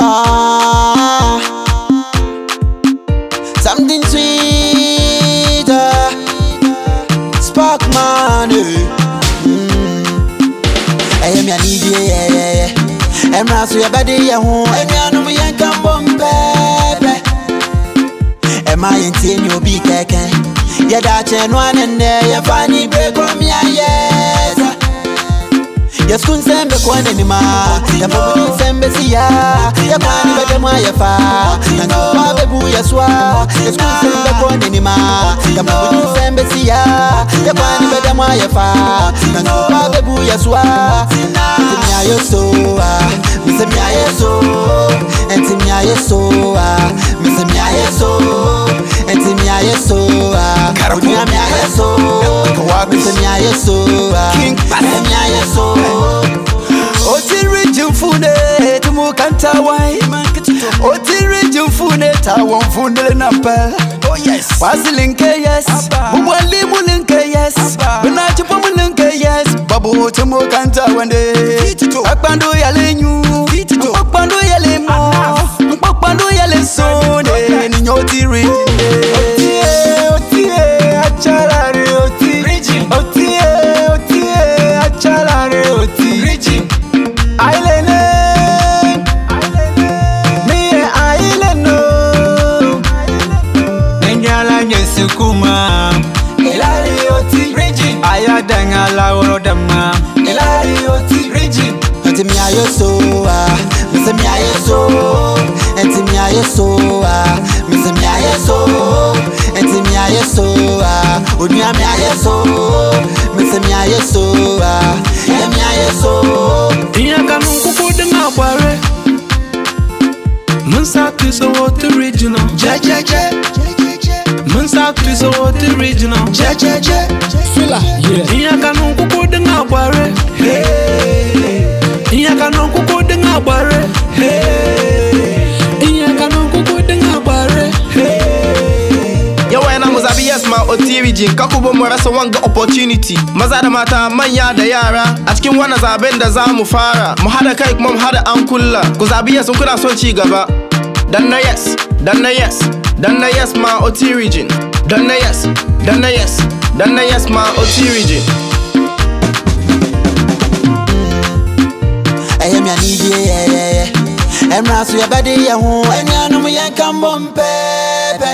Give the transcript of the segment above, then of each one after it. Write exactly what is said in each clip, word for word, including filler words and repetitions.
Ah, something sweeter, spark money. Mm. I am your need, yeah, yeah, yeah. I'm not so your body, yeah, home. And you know me, I can't bump, baby. Am I in ten, you'll be kicking? Yeah, that's one and there, you funny break on me, yes. Yes, couldn't send the one anymore. The public send the sea. The money, but the Maya far. And no babu, yes, wa. Yes, couldn't send the one anymore. The public send the sea. The money, but the Maya far. And no babu, yes, wa. Timia, yes, so. Miss Mia, yes, so. And Timia, yes, so. Miss Mia, yes, so. And Timia, yes, so. Carabia, yes, so. Miss Mia, yes, so. King, Mia, yes, so. Oti Region fune tumu kanta wai. Oti Region fune tawon funde nampel. Oh yes. Wazilinke yes. Bubwali mulinke yes. Benachi pomulinke yes. Babu tumu kanta wande. Akpandu yale nyu. Akpandu yale mo. Akpandu yale sone. Ninyo Oti Region. Oti Oti achalare Oti Region. Oti Oti achalare Oti Region. Island, me island no. Nenjala nyesukuma. Elari Oti Region. Ayadanga la orodama. Elari Oti Region. Enti mi ayo so ah, mise mi ayo so. Enti mi ayo so ah, mise mi ayo so. Enti mi ayo so ah, oduya mi ayo so. Mise mi ayo so ah, mi ayo so. Munsak is a Oti Regional. Ja ja ja. Munsak is a Oti Regional. Ja ja ja. Fila, yeah. Iya kanu kuku denga bare. Hey. Iya kanu kuku denga bare. Hey. Iya kanu kuku denga bare. Hey. Yo wena muzabi yes ma Oti Region kakubo mu rasa wanga opportunity maza da mata manya da yara a cikin wannan zaben da zamu fara mu hada kai kuma mu hada an kulla ku zabi yes kuna son ci gaba dan na yes dan na yes dan na yes ma Oti Region dan na yes dan na yes dan na yes ma Oti Region. I am your need, yeah, yeah, yeah. I'm not so your body, yeah, home. And you know me, I can't bump, baby.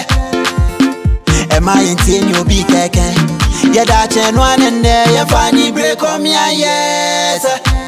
Am I in ten, you'll be kicking? Yeah, that's one and there, you funny break on me, yes.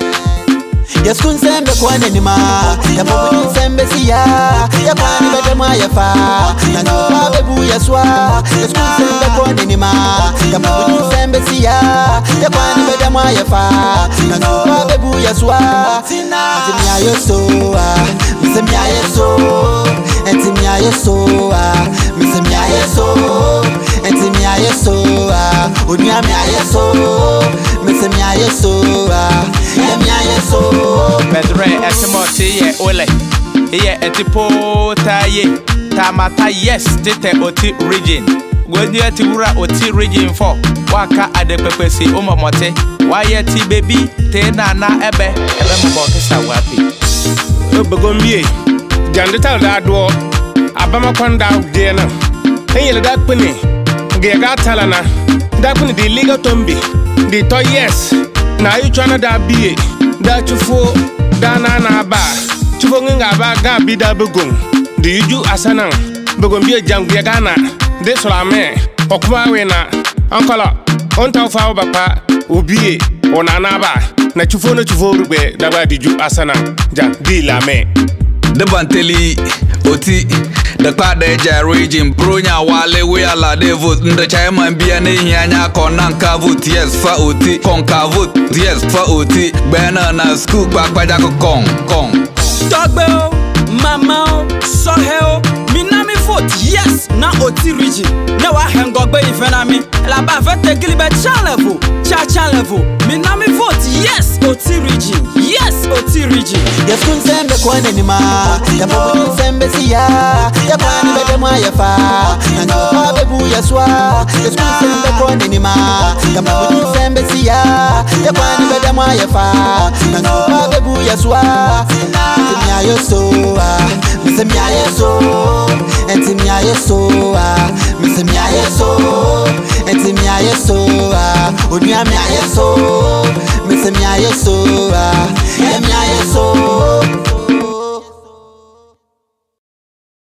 Yes, couldn't send the one anymore. The public send the sea. The money, but the Maya far. And no babu, yes, wa. Yes, couldn't send the one anymore. The public send the sea. The money, but the Maya far. And no babu, yes, wa. Timia, yes, so. Miss Mia, yes, so. And Timia, yes, so. Miss Mia, yes, so. And Timia, yes, so. Unia, Mia, yes, so. Miss Mia, yes, so. Mia, yes, so. Bedre etimoti ye ole ye etipo ta ye tamata yes tete Oti Region gwenu eti wura Oti Region for waka adepepesi umomote wa ye ti baby te na na ebe ebe mo kisa wapi obegombie jandita da do abama kwanda de na enyele da kpene ge ga talana da kpene di legal tombi di to yes na you tryna da bie da chufo dana na ba chufo nga ba ga bi da begon di yuju asanan begon bi jangwe gana de solame okuma we na ankola onta fa baba obie onana ba na chufo na chufo rugbe da ba di ju asanan ja di la me de banteli Oti the Kladeja region bronya wale we ala de vote the chairman bia na hianya konanka vote yes fa Oti konka vote yes fa Oti bena na school gbagbaja ko kon kon Togbe o mama o sohe o minami vote yes na Oti Region na wa hengogbe ifena mi la ba fete gilibe cha level cha cha level minami vote yes Oti Region yes Oti Region Region. Yes, kun sembe kwa nenima. Ya pabu sembe siya. Ya pani bede mwa ya fa. Nanyo pa bebu ya swa. Yes, kun sembe kwa nenima. Ya pabu sembe siya. Ya pani bede mwa ya fa. Nanyo pa bebu ya swa. Entimia yo so ah. Misemia yo so. Entimia yo so ah. Misemia yo so. Entimia yo so ah. Oduya mia yo so. Misemia yo so ah. Emia yo so.